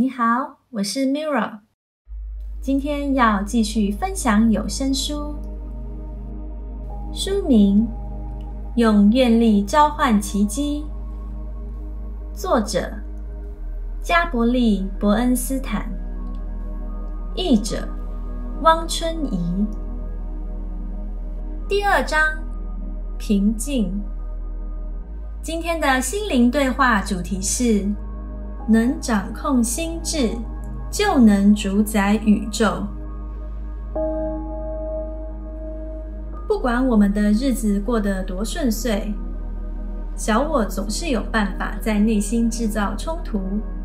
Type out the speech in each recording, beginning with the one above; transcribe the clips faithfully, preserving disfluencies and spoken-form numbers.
你好，我是 Mira， 今天要继续分享有声书，书名《用愿力召唤奇迹》，作者加伯利·伯恩斯坦，译者汪春怡。第二章，平静。今天的心灵对话主题是：能掌控心智，就能主宰宇宙。不管我们的日子过得多顺遂，小我总是有办法在内心制造冲突。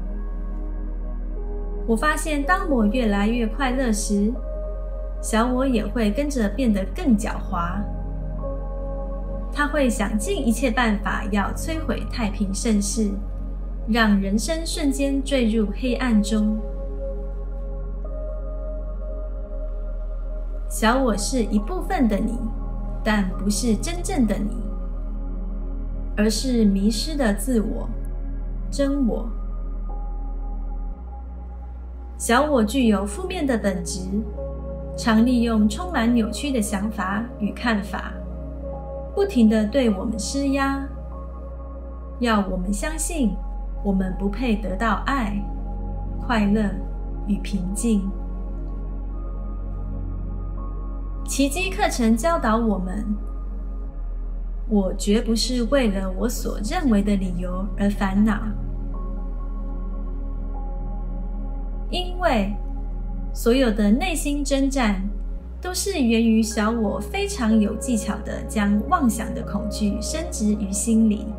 我发现，当我越来越快乐时，小我也会跟着变得更狡猾。他会想尽一切办法要摧毁太平盛世，让人生瞬间坠入黑暗中。小我是一部分的你，但不是真正的你，而是迷失的自我，真我。小我具有负面的本质，常利用充满扭曲的想法与看法，不停地对我们施压，要我们相信我们不配得到爱、快乐与平静。奇迹课程教导我们，我绝不是为了我所认为的理由而烦恼，因为所有的内心征战都是源于小我非常有技巧地将妄想的恐惧深植于心里。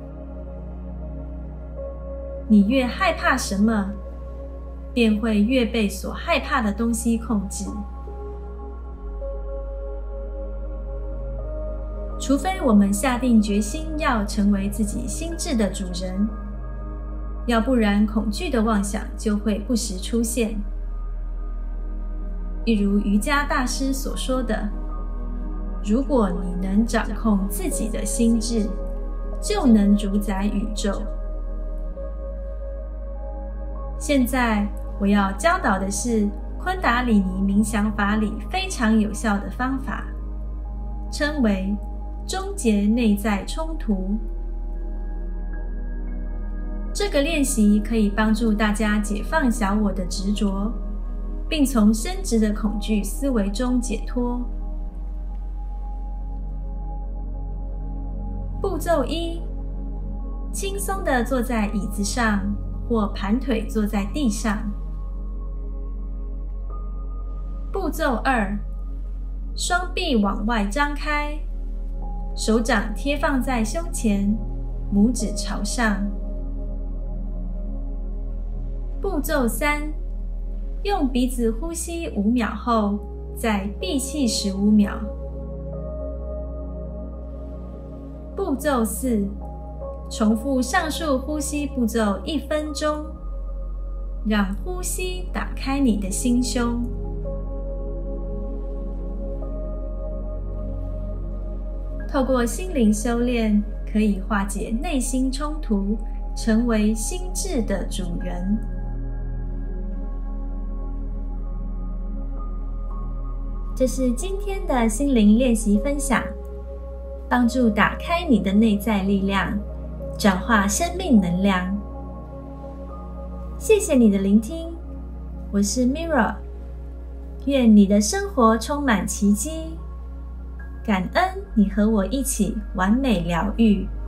你越害怕什么，便会越被所害怕的东西控制。除非我们下定决心要成为自己心智的主人，要不然恐惧的妄想就会不时出现。一如瑜伽大师所说的，如果你能掌控自己的心智，就能主宰宇宙。现在我要教导的是昆达里尼冥想法里非常有效的方法，称为终结内在冲突。这个练习可以帮助大家解放小我的执着，并从深植的恐惧思维中解脱。步骤一，轻松地坐在椅子上或盘腿坐在地上。步骤二，双臂往外张开，手掌贴放在胸前，拇指朝上。步骤三，用鼻子呼吸五秒后，再闭气十五秒。步骤四，重复上述呼吸步骤一分钟，让呼吸打开你的心胸。透过心灵修炼，可以化解内心冲突，成为心智的主人。这是今天的心灵练习分享，帮助打开你的内在力量，转化生命能量。谢谢你的聆听，我是 Mira， 愿你的生活充满奇迹。感恩你和我一起完美疗愈。